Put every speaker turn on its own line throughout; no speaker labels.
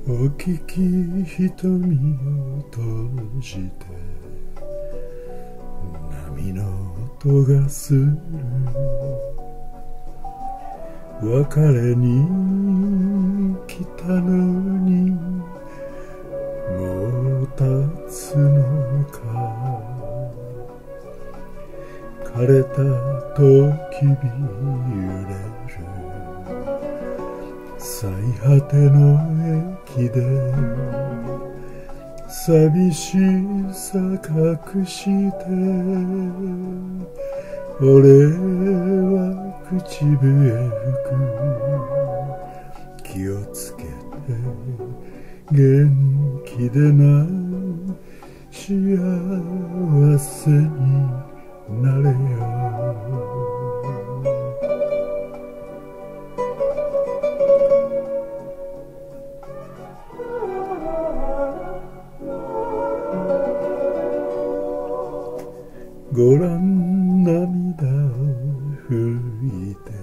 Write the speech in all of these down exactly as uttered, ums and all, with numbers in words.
お聞き瞳を閉じて波の音がする別れに来たのにもう立つのか枯れた時び揺れる最果ての駅で寂しさ隠して俺は口笛吹く気をつけて元気でな幸せになれよごらん涙を拭いて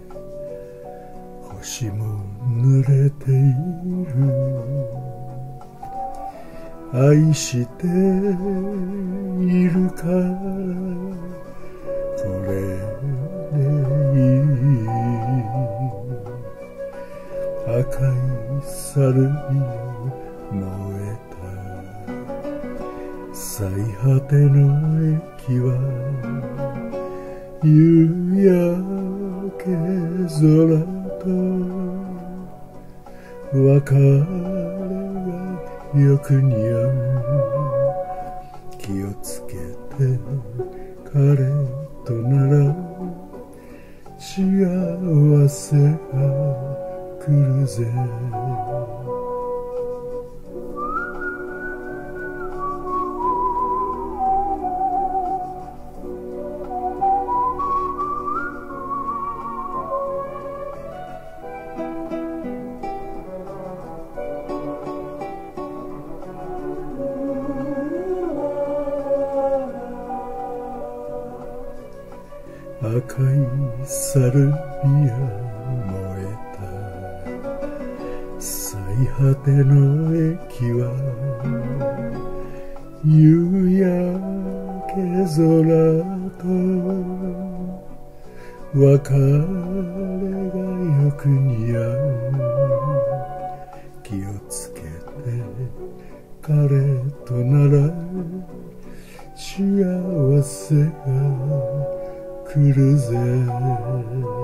星も濡れている愛しているからこれでいい赤いサルビを燃えた最果ての駅は夕焼け空と別れがよく似合う気をつけて彼となら幸せが来るぜ赤いサルビア燃えた最果ての駅は夕焼け空と別れがよく似合う気をつけて彼となら幸せが来るぜ